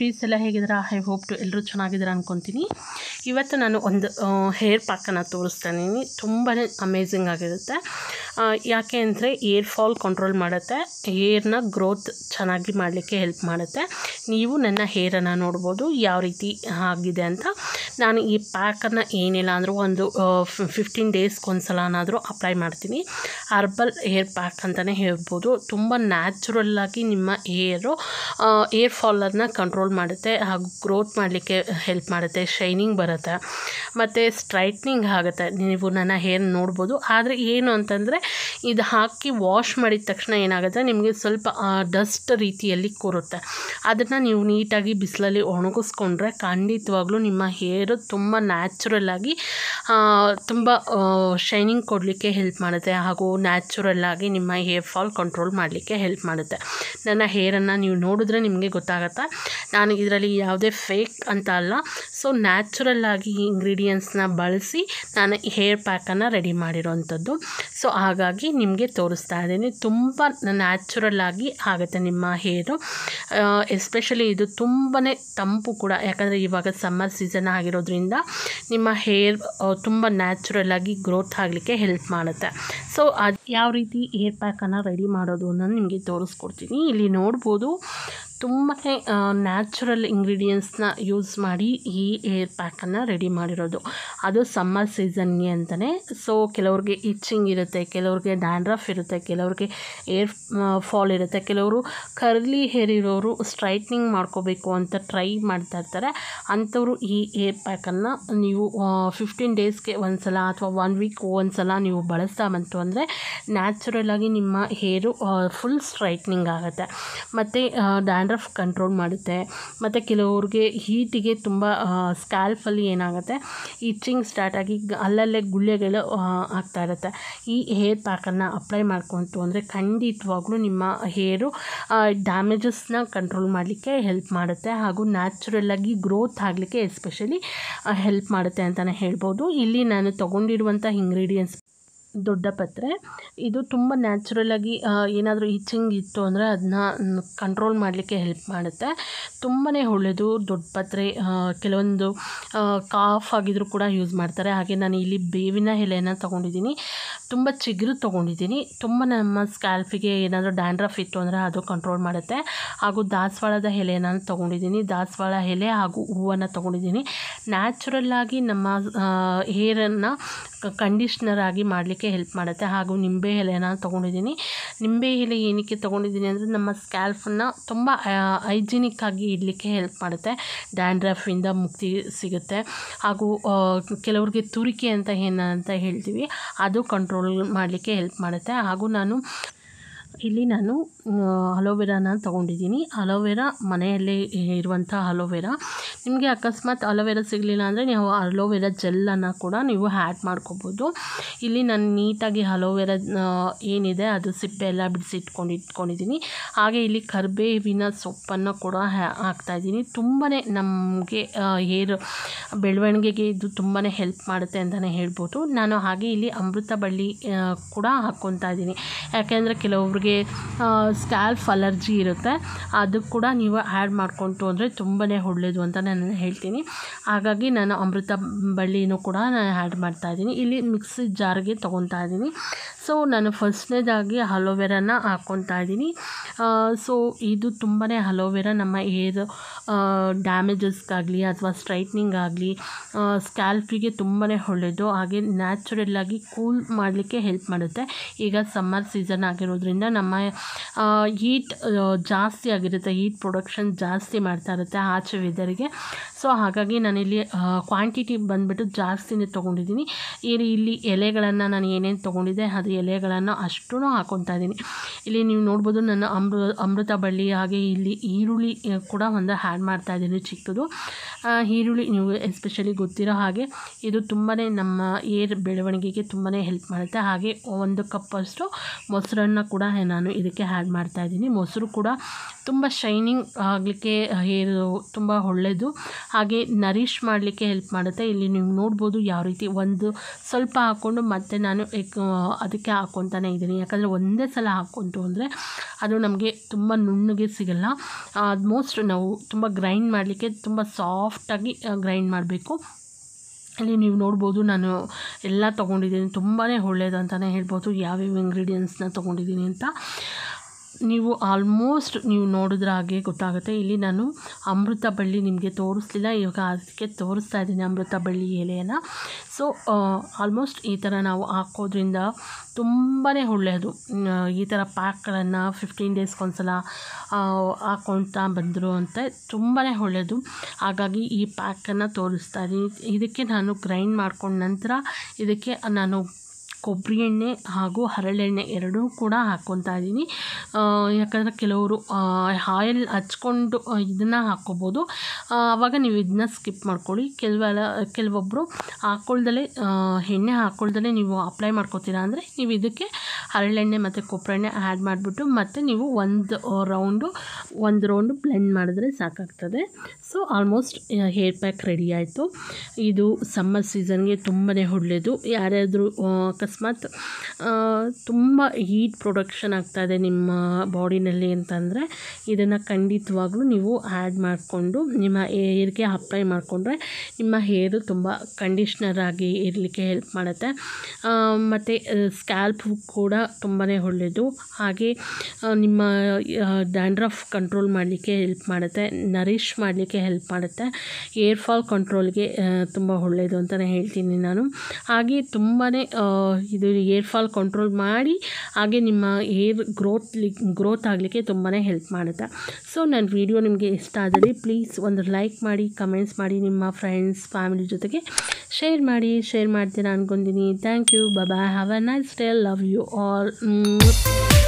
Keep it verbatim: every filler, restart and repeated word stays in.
Beauties ಎಲ್ಲ ಹೇಗಿದ್ದೀರಾ? I hope to ಎಲ್ಲರೂ ಚೆನ್ನಾಗಿದ್ದೀರಾ ಅಂದ್ಕೊತೀನಿ. ಇವತ್ತು ನಾನು ಒಂದು ಹೇರ್ ಪ್ಯಾಕನ್ನು ತೋರಿಸ್ತಾಯಿದ್ದೀನಿ. ತುಂಬಾ ಅಮೇಝಿಂಗ್ ಆಗಿರುತ್ತೆ. ಯಾಕೆ ಅಂದರೆ ಏರ್ ಫಾಲ್ ಕಂಟ್ರೋಲ್ ಮಾಡುತ್ತೆ, ಹೇರ್ನ ಗ್ರೋತ್ ಚೆನ್ನಾಗಿ ಮಾಡಲಿಕ್ಕೆ ಹೆಲ್ಪ್ ಮಾಡುತ್ತೆ. ನೀವು ನನ್ನ ಹೇರನ್ನು ನೋಡ್ಬೋದು ಯಾವ ರೀತಿ ಆಗಿದೆ ಅಂತ. ನಾನು ಈ ಪ್ಯಾಕನ್ನು ಏನಿಲ್ಲ ಅಂದರೂ ಒಂದು ಫಿಫ್ಟೀನ್ ಡೇಸ್ಗೆ ಒಂದು ಸಲನಾದರೂ ಅಪ್ಲೈ ಮಾಡ್ತೀನಿ. ಹರ್ಬಲ್ ಹೇರ್ ಪ್ಯಾಕ್ ಅಂತಲೇ ಹೇಳ್ಬೋದು. ತುಂಬ ನ್ಯಾಚುರಲ್ಲಾಗಿ ನಿಮ್ಮ ಹೇರು ಏರ್ ಫಾಲನ್ನು ಕಂಟ್ರೋಲ್ ಮಾಡುತ್ತೆ, ಹಾಗೂ ಗ್ರೋತ್ ಮಾಡಲಿಕ್ಕೆ ಹೆಲ್ಪ್ ಮಾಡುತ್ತೆ, ಶೈನಿಂಗ್ ಬರುತ್ತೆ ಮತ್ತು ಸ್ಟ್ರೈಟ್ನಿಂಗ್ ಆಗುತ್ತೆ. ನೀವು ನನ್ನ ಹೇರ್ ನೋಡ್ಬೋದು. ಆದರೆ ಏನು ಅಂತಂದರೆ ಇದು ಹಾಕಿ ವಾಶ್ ಮಾಡಿದ ತಕ್ಷಣ ಏನಾಗುತ್ತೆ, ನಿಮಗೆ ಸ್ವಲ್ಪ ಡಸ್ಟ್ ರೀತಿಯಲ್ಲಿ ಕೂರುತ್ತೆ. ಅದನ್ನು ನೀವು ನೀಟಾಗಿ ಬಿಸಿಲಲ್ಲಿ ಒಣಗಿಸ್ಕೊಂಡ್ರೆ ಖಂಡಿತವಾಗ್ಲೂ ನಿಮ್ಮ ಹೇರು ತುಂಬ ನ್ಯಾಚುರಲ್ಲಾಗಿ ತುಂಬ ಶೈನಿಂಗ್ ಕೊಡಲಿಕ್ಕೆ ಹೆಲ್ಪ್ ಮಾಡುತ್ತೆ, ಹಾಗೂ ನ್ಯಾಚುರಲ್ಲಾಗಿ ನಿಮ್ಮ ಹೇರ್ ಫಾಲ್ ಕಂಟ್ರೋಲ್ ಮಾಡಲಿಕ್ಕೆ ಹೆಲ್ಪ್ ಮಾಡುತ್ತೆ. ನನ್ನ ಹೇರನ್ನು ನೀವು ನೋಡಿದ್ರೆ ನಿಮಗೆ ಗೊತ್ತಾಗುತ್ತೆ. ನಾನು ಇದರಲ್ಲಿ ಯಾವುದೇ ಫೇಕ್ ಅಂತ ಅಲ್ಲ, ಸೊ ನ್ಯಾಚುರಲ್ಲಾಗಿ ಇಂಗ್ರೀಡಿಯೆಂಟ್ಸ್ನ ಬಳಸಿ ನಾನು ಹೇರ್ ಪ್ಯಾಕನ್ನು ರೆಡಿ ಮಾಡಿರೋವಂಥದ್ದು. ಸೊ ಹಾಗಾಗಿ ನಿಮಗೆ ತೋರಿಸ್ತಾ ಇದ್ದೀನಿ. ತುಂಬ ನ್ಯಾಚುರಲ್ಲಾಗಿ ಆಗುತ್ತೆ ನಿಮ್ಮ ಹೇರು. ಎಸ್ಪೆಷಲಿ ಇದು ತುಂಬಾ ತಂಪು ಕೂಡ, ಯಾಕಂದರೆ ಇವಾಗ ಸಮ್ಮರ್ ಸೀಸನ್ ಆಗಿರೋದ್ರಿಂದ ನಿಮ್ಮ ಹೇರ್ ತುಂಬ ನ್ಯಾಚುರಲ್ಲಾಗಿ ಗ್ರೋತ್ ಆಗಲಿಕ್ಕೆ ಹೆಲ್ಪ್ ಮಾಡುತ್ತೆ. ಸೊ ಅದು ಯಾವ ರೀತಿ ಹೇರ್ ಪ್ಯಾಕನ್ನು ರೆಡಿ ಮಾಡೋದು ಅನ್ನೋದು ನಿಮಗೆ ತೋರಿಸ್ಕೊಡ್ತೀನಿ. ಇಲ್ಲಿ ನೋಡ್ಬೋದು, ತುಂಬಾ ನ್ಯಾಚುರಲ್ ಇಂಗ್ರೀಡಿಯೆಂಟ್ಸ್ನ ಯೂಸ್ ಮಾಡಿ ಈ ಹೇರ್ ಪ್ಯಾಕನ್ನು ರೆಡಿ ಮಾಡಿರೋದು. ಅದು ಸಮ್ಮರ್ ಸೀಸನ್ಗೆ ಅಂತಲೇ. ಸೊ ಕೆಲವ್ರಿಗೆ ಇಚ್ಚಿಂಗ್ ಇರುತ್ತೆ, ಕೆಲವ್ರಿಗೆ ಡ್ಯಾಂಡ್ರಫ್ ಇರುತ್ತೆ, ಕೆಲವ್ರಿಗೆ ಏರ್ ಫಾಲ್ ಇರುತ್ತೆ, ಕೆಲವರು ಕರ್ಲಿ ಹೇರ್ ಇರೋರು ಸ್ಟ್ರೈಟ್ನಿಂಗ್ ಮಾಡ್ಕೋಬೇಕು ಅಂತ ಟ್ರೈ ಮಾಡ್ತಾ ಇರ್ತಾರೆ. ಅಂಥವರು ಈ ಹೇರ್ ಪ್ಯಾಕನ್ನು ನೀವು ಫಿಫ್ಟೀನ್ ಡೇಸ್ಗೆ ಒಂದು ಸಲ ಅಥವಾ ಒನ್ ವೀಕ್ ಒಂದು ಸಲ ನೀವು ಬಳಸ್ತಾ ಬಂತು ಅಂದರೆ ನ್ಯಾಚುರಲ್ಲಾಗಿ ನಿಮ್ಮ ಹೇರು ಫುಲ್ ಸ್ಟ್ರೈಟ್ನಿಂಗ್ ಆಗುತ್ತೆ ಮತ್ತು ಡ್ಯಾಂಡ್ರಫ್ ಕಂಟ್ರೋಲ್ ಮಾಡುತ್ತೆ. ಮತ್ತು ಕೆಲವ್ರಿಗೆ ಹೀಟಿಗೆ ತುಂಬ ಸ್ಕ್ಯಾಲ್ಫಲ್ಲಿ ಏನಾಗುತ್ತೆ, ಇಚ್ಚಿಂಗ್ ಸ್ಟಾರ್ಟ್ ಆಗಿ ಅಲ್ಲಲ್ಲೇ ಗುಳ್ಳೆಗಳು ಆಗ್ತಾ ಇರುತ್ತೆ. ಈ ಹೇರ್ ಪ್ಯಾಕನ್ನು ಅಪ್ಲೈ ಮಾಡ್ಕೊಂತು ಅಂದರೆ ಖಂಡಿತವಾಗ್ಲೂ ನಿಮ್ಮ ಹೇರು ಡ್ಯಾಮೇಜಸ್ನ ಕಂಟ್ರೋಲ್ ಮಾಡಲಿಕ್ಕೆ ಹೆಲ್ಪ್ ಮಾಡುತ್ತೆ, ಹಾಗೂ ನ್ಯಾಚುರಲ್ಲಾಗಿ ಗ್ರೋತ್ ಆಗಲಿಕ್ಕೆ ಎಸ್ಪೆಷಲಿ ಹೆಲ್ಪ್ ಮಾಡುತ್ತೆ ಅಂತಲೇ ಹೇಳ್ಬೋದು. ಇಲ್ಲಿ ನಾನು ತೊಗೊಂಡಿರುವಂಥ ಇಂಗ್ರೀಡಿಯೆಂಟ್ಸ್ ದೊಡ್ಡ ಪತ್ರೆ. ಇದು ತುಂಬ ನ್ಯಾಚುರಲ್ಲಾಗಿ ಏನಾದರೂ ಇಚ್ಚಿಂಗ್ ಇತ್ತು ಅಂದರೆ ಅದನ್ನ ಕಂಟ್ರೋಲ್ ಮಾಡಲಿಕ್ಕೆ ಹೆಲ್ಪ್ ಮಾಡುತ್ತೆ. ತುಂಬಾ ಒಳ್ಳೆಯದು ದೊಡ್ಡ ಪತ್ರೆ. ಕೆಲವೊಂದು ಕಾಫ್ ಆಗಿದ್ರೂ ಕೂಡ ಯೂಸ್ ಮಾಡ್ತಾರೆ. ಹಾಗೆ ನಾನು ಇಲ್ಲಿ ಬೇವಿನ ಎಲೆಯನ್ನು ತೊಗೊಂಡಿದ್ದೀನಿ, ತುಂಬ ಚಿಗುರು ತೊಗೊಂಡಿದ್ದೀನಿ. ತುಂಬ ನಮ್ಮ ಸ್ಕ್ಯಾಲ್ಫಿಗೆ ಏನಾದರೂ ಡ್ಯಾಂಡ್ರಫ್ ಇತ್ತು ಅಂದರೆ ಅದು ಕಂಟ್ರೋಲ್ ಮಾಡುತ್ತೆ. ಹಾಗೂ ದಾಸವಾಳದ ಎಲೆಯನ್ನು ತೊಗೊಂಡಿದ್ದೀನಿ, ದಾಸವಾಳ ಎಲೆ ಹಾಗೂ ಹೂವನ್ನು ತೊಗೊಂಡಿದ್ದೀನಿ. ನ್ಯಾಚುರಲ್ಲಾಗಿ ನಮ್ಮ ಹೇರನ್ನು ಕಂಡೀಷ್ನರ್ ಆಗಿ ಮಾಡಲಿಕ್ಕೆ ಹೆಲ್ಪ್ ಮಾಡುತ್ತೆ. ಹಾಗೂ ನಿಂಬೆ ಎಲೆನ ತೊಗೊಂಡಿದ್ದೀನಿ. ನಿಂಬೆ ಎಲೆ ಏನಕ್ಕೆ ತೊಗೊಂಡಿದ್ದೀನಿ ಅಂದರೆ ನಮ್ಮ ಸ್ಕ್ಯಾಲ್ಫನ್ನು ತುಂಬ ಹೈಜಿನಿಕ್ ಆಗಿ ಇಡಲಿಕ್ಕೆ ಹೆಲ್ಪ್ ಮಾಡುತ್ತೆ, ಡ್ಯಾಂಡ್ರಫಿಂದ ಮುಕ್ತಿ ಸಿಗುತ್ತೆ. ಹಾಗೂ ಕೆಲವ್ರಿಗೆ ತುರಿಕೆ ಅಂತ ಏನಂತ ಹೇಳ್ತೀವಿ, ಅದು ಕಂಟ್ರೋಲ್ ಮಾಡಲಿಕ್ಕೆ ಹೆಲ್ಪ್ ಮಾಡುತ್ತೆ. ಹಾಗೂ ನಾನು ಇಲ್ಲಿ ನಾನು ಅಲೋವೆರಾನ ತೊಗೊಂಡಿದ್ದೀನಿ. ಅಲೋವೆರಾ ಮನೆಯಲ್ಲೇ ಇರುವಂಥ ಅಲೋವೆರಾ. ನಿಮಗೆ ಅಕಸ್ಮಾತ್ ಅಲೋವೆರಾ ಸಿಗಲಿಲ್ಲ ಅಂದರೆ ನೀವು ಅಲೋವೆರಾ ಜೆಲ್ಲನ್ನು ಕೂಡ ನೀವು ಆ್ಯಡ್ ಮಾಡ್ಕೋಬೋದು. ಇಲ್ಲಿ ನಾನು ನೀಟಾಗಿ ಅಲೋವೆರಾ ಏನಿದೆ ಅದು ಸಿಪ್ಪೆ ಎಲ್ಲ ಬಿಡಿಸಿ ಇಟ್ಕೊಂಡು ಇಟ್ಕೊಂಡಿದ್ದೀನಿ. ಹಾಗೆ ಇಲ್ಲಿ ಕರಿಬೇವಿನ ಸೊಪ್ಪನ್ನು ಕೂಡ ಹಾಕ್ತಾಯಿದ್ದೀನಿ. ತುಂಬಾ ನಮಗೆ ಹೇರ್ ಬೆಳವಣಿಗೆಗೆ ಇದು ತುಂಬಾ ಹೆಲ್ಪ್ ಮಾಡುತ್ತೆ ಅಂತಲೇ ಹೇಳ್ಬೋದು. ನಾನು ಹಾಗೆ ಇಲ್ಲಿ ಅಮೃತ ಬಳ್ಳಿ ಕೂಡ ಹಾಕ್ಕೊತಾ ಇದ್ದೀನಿ. ಯಾಕೆಂದರೆ ಕೆಲವೊಬ್ರಿಗೆ ಸ್ಕ್ಯಾಲ್ಫ್ ಅಲರ್ಜಿ ಇರುತ್ತೆ, ಅದು ಕೂಡ ನೀವು ಆ್ಯಡ್ ಮಾಡ್ಕೊತು ಅಂದರೆ ತುಂಬಾ ಒಳ್ಳೆಯದು ಅಂತ ನಾನು ಹೇಳ್ತೀನಿ. ಹಾಗಾಗಿ ನಾನು ಅಮೃತ ಬಳ್ಳಿನೂ ಕೂಡ ನಾನು ಆ್ಯಡ್ ಮಾಡ್ತಾಯಿದ್ದೀನಿ. ಇಲ್ಲಿ ಮಿಕ್ಸಿ ಜಾರ್ಗೆ ತೊಗೊತಾ ಇದ್ದೀನಿ. ಸೊ ನಾನು ಫಸ್ಟ್ನೇದಾಗಿ ಅಲೋವೆರಾನ ಹಾಕ್ಕೊತಾ ಇದ್ದೀನಿ. ಸೊ ಇದು ತುಂಬಾ ಅಲೋವೆರಾ ನಮ್ಮ ಹೇರ್ ಡ್ಯಾಮೇಜಸ್ಗಾಗಲಿ ಅಥವಾ ಸ್ಟ್ರೈಟ್ನಿಂಗ್ ಆಗಲಿ ಸ್ಕ್ಯಾಲ್ಫಿಗೆ ತುಂಬಾ ಒಳ್ಳೆಯದು. ಹಾಗೆ ನ್ಯಾಚುರಲ್ಲಾಗಿ ಕೂಲ್ ಮಾಡಲಿಕ್ಕೆ ಹೆಲ್ಪ್ ಮಾಡುತ್ತೆ. ಈಗ ಸಮ್ಮರ್ ಸೀಸನ್ ಆಗಿರೋದ್ರಿಂದ ನಮ್ಮ ಹೀಟ್ ಜಾಸ್ತಿ ಆಗಿರುತ್ತೆ, ಹೀಟ್ ಪ್ರೊಡಕ್ಷನ್ ಜಾಸ್ತಿ ಮಾಡ್ತಾ ಇರುತ್ತೆ ಆಚೆ ವೆದರಿಗೆ. ಸೊ ಹಾಗಾಗಿ ನಾನಿಲ್ಲಿ ಕ್ವಾಂಟಿಟಿ ಬಂದುಬಿಟ್ಟು ಜಾಸ್ತಿನೇ ತೊಗೊಂಡಿದ್ದೀನಿ. ಇಲ್ಲಿ ಇಲ್ಲಿ ಎಲೆಗಳನ್ನು ನಾನು ಏನೇನು ತೊಗೊಂಡಿದ್ದೆ ಅದು ಎಲೆಗಳನ್ನು ಅಷ್ಟೂ ಹಾಕ್ಕೊತಾ ಇದ್ದೀನಿ. ಇಲ್ಲಿ ನೀವು ನೋಡ್ಬೋದು ನನ್ನ ಅಮೃ ಅಮೃತ ಬಳ್ಳಿ ಹಾಗೆ ಇಲ್ಲಿ ಈರುಳ್ಳಿ ಕೂಡ ಒಂದು ಆ್ಯಡ್ ಮಾಡ್ತಾಯಿದ್ದೀನಿ ಚಿಕ್ಕದು. ಈರುಳ್ಳಿ ನೀವು ಎಸ್ಪೆಷಲಿ ಗೊತ್ತಿರೋ ಹಾಗೆ ಇದು ತುಂಬಾ ನಮ್ಮ ಏರ್ ಬೆಳವಣಿಗೆಗೆ ತುಂಬಾ ಹೆಲ್ಪ್ ಮಾಡುತ್ತೆ. ಹಾಗೆ ಒಂದು ಕಪ್ಪಷ್ಟು ಮೊಸರನ್ನು ಕೂಡ ನಾನು ಇದಕ್ಕೆ ಆ್ಯಡ್ ಮಾಡ್ತಾಯಿದ್ದೀನಿ. ಮೊಸರು ಕೂಡ ತುಂಬ ಶೈನಿಂಗ್ ಆಗಲಿಕ್ಕೆ ಹೇರು ತುಂಬ ಒಳ್ಳೆಯದು. ಹಾಗೆ ನರಿಷ್ ಮಾಡಲಿಕ್ಕೆ ಹೆಲ್ಪ್ ಮಾಡುತ್ತೆ. ಇಲ್ಲಿ ನೀವು ನೋಡ್ಬೋದು ಯಾವ ರೀತಿ ಒಂದು ಸ್ವಲ್ಪ ಹಾಕ್ಕೊಂಡು ಮತ್ತೆ ನಾನು ಅದಕ್ಕೆ ಹಾಕ್ಕೊತಾನೆ ಇದ್ದೀನಿ. ಯಾಕಂದರೆ ಒಂದೇ ಸಲ ಹಾಕ್ಕೊಂತು ಅಂದರೆ ಅದು ನಮಗೆ ತುಂಬ ನುಣ್ಣಗೆ ಸಿಗಲ್ಲ. ಆಲ್ಮೋಸ್ಟ್ ನಾವು ತುಂಬ ಗ್ರೈಂಡ್ ಮಾಡಲಿಕ್ಕೆ ತುಂಬ ಸಾಫ್ಟಾಗಿ ಗ್ರೈಂಡ್ ಮಾಡಬೇಕು. ಇಲ್ಲಿ ನೀವು ನೋಡ್ಬೋದು ನಾನು ಎಲ್ಲ ತೊಗೊಂಡಿದ್ದೀನಿ, ತುಂಬಾ ಒಳ್ಳೆಯದು ಅಂತಲೇ ಹೇಳ್ಬೋದು ಯಾವ್ಯಾವ ಇಂಗ್ರೀಡಿಯೆಂಟ್ಸ್ನ ತೊಗೊಂಡಿದ್ದೀನಿ ಅಂತ. ನೀವು ಆಲ್ಮೋಸ್ಟ್ ನೀವು ನೋಡಿದ್ರೆ ಹಾಗೆ ಗೊತ್ತಾಗುತ್ತೆ. ಇಲ್ಲಿ ನಾನು ಅಮೃತ ಬಳ್ಳಿ ನಿಮಗೆ ತೋರಿಸ್ಲಿಲ್ಲ, ಇವಾಗ ಅದಕ್ಕೆ ತೋರಿಸ್ತಾ ಇದ್ದೀನಿ ಅಮೃತ ಬಳ್ಳಿ ಎಲೆಯನ್ನು. ಸೊ ಆಲ್ಮೋಸ್ಟ್ ಈ ಥರ ನಾವು ಹಾಕೋದ್ರಿಂದ ತುಂಬಾ ಒಳ್ಳೆಯದು. ಈ ಥರ ಪ್ಯಾಕ್ಗಳನ್ನು ಫಿಫ್ಟೀನ್ ಡೇಸ್ಗೊಂದ್ಸಲ ಹಾಕ್ಕೊಳ್ತಾ ಬಂದರು ಅಂತ ತುಂಬಾ ಒಳ್ಳೆಯದು. ಹಾಗಾಗಿ ಈ ಪ್ಯಾಕನ್ನು ತೋರಿಸ್ತಾ ಇದ್ದೀನಿ. ಇದಕ್ಕೆ ನಾನು ಗ್ರೈಂಡ್ ಮಾಡ್ಕೊಂಡ ನಂತರ ಇದಕ್ಕೆ ನಾನು ಕೊಬ್ಬರಿ ಎಣ್ಣೆ ಹಾಗೂ ಹರಳೆಣ್ಣೆ ಎರಡೂ ಕೂಡ ಹಾಕ್ಕೊತಾ ಇದ್ದೀನಿ. ಯಾಕಂದರೆ ಕೆಲವರು ಆಯಿಲ್ ಹಚ್ಕೊಂಡು ಇದನ್ನು ಹಾಕ್ಕೋಬೋದು, ಆವಾಗ ನೀವು ಇದನ್ನ ಸ್ಕಿಪ್ ಮಾಡ್ಕೊಳ್ಳಿ. ಕೆಲವೆಲ್ಲ ಕೆಲವೊಬ್ಬರು ಹಾಕ್ಕೊಳ್ದಲೇ ಎಣ್ಣೆ ಹಾಕ್ಕೊಳ್ದಲೇ ನೀವು ಅಪ್ಲೈ ಮಾಡ್ಕೋತೀರಾ ಅಂದರೆ ನೀವು ಇದಕ್ಕೆ ಹರಳೆಣ್ಣೆ ಮತ್ತು ಕೊಬ್ಬರಿ ಎಣ್ಣೆ ಆ್ಯಡ್ ಮಾಡಿಬಿಟ್ಟು ಮತ್ತು ನೀವು ಒಂದು ರೌಂಡು ಒಂದು ರೌಂಡು ಬ್ಲೆಂಡ್ ಮಾಡಿದ್ರೆ ಸಾಕಾಗ್ತದೆ. So almost hair pack ready ಆಯಿತು. ಇದು ಸಮ್ಮರ್ ಸೀಸನ್ಗೆ ತುಂಬಾ ಒಳ್ಳೆಯದು. ಯಾರಾದರೂ ಅಕಸ್ಮಾತ್ ತುಂಬ ಹೀಟ್ ಪ್ರೊಡಕ್ಷನ್ ಆಗ್ತಾಯಿದೆ ನಿಮ್ಮ ಬಾಡಿನಲ್ಲಿ ಅಂತಂದರೆ ಇದನ್ನು ಖಂಡಿತವಾಗ್ಲೂ ನೀವು ಆ್ಯಡ್ ಮಾಡಿಕೊಂಡು ನಿಮ್ಮ ಹೇರ್ಗೆ ಅಪ್ಲೈ ಮಾಡಿಕೊಂಡ್ರೆ ನಿಮ್ಮ ಹೇರು ತುಂಬ ಕಂಡೀಷ್ನರ್ ಆಗಿ ಇರಲಿಕ್ಕೆ ಹೆಲ್ಪ್ ಮಾಡುತ್ತೆ. ಮತ್ತು ಸ್ಕ್ಯಾಲ್ಪ್ ಕೂಡ ತುಂಬಾ ಒಳ್ಳೆಯದು. ಹಾಗೆ ನಿಮ್ಮ ಡ್ಯಾಂಡ್ರಫ್ ಕಂಟ್ರೋಲ್ ಮಾಡಲಿಕ್ಕೆ ಹೆಲ್ಪ್ ಮಾಡುತ್ತೆ, ನರಿಷ್ ಮಾಡಲಿಕ್ಕೆ ಹೆಲ್ಪ್ ಮಾಡುತ್ತೆ, ಏರ್ ಫಾಲ್ ಕಂಟ್ರೋಲ್ಗೆ ತುಂಬ ಒಳ್ಳೆಯದು ಅಂತಲೇ ಹೇಳ್ತೀನಿ ನಾನು. ಹಾಗೆ ತುಂಬಾ ಇದು ಏರ್ ಫಾಲ್ ಕಂಟ್ರೋಲ್ ಮಾಡಿ ಹಾಗೆ ನಿಮ್ಮ ಏರ್ ಗ್ರೋತ್ ಗ್ರೋತ್ ಆಗಲಿಕ್ಕೆ ತುಂಬಾ ಹೆಲ್ಪ್ ಮಾಡುತ್ತೆ. ಸೊ ನನ್ನ ವಿಡಿಯೋ ನಿಮಗೆ ಇಷ್ಟ ಆದರೆ ಪ್ಲೀಸ್ ಒಂದು ಲೈಕ್ ಮಾಡಿ, ಕಮೆಂಟ್ಸ್ ಮಾಡಿ, ನಿಮ್ಮ ಫ್ರೆಂಡ್ಸ್ ಫ್ಯಾಮಿಲಿ ಜೊತೆಗೆ ಶೇರ್ ಮಾಡಿ. ಶೇರ್ ಮಾಡ್ತೀರಾ ಅಂದ್ಕೊಂಡಿದ್ದೀನಿ. Thank you. Bye. Have a nice day. Love you all.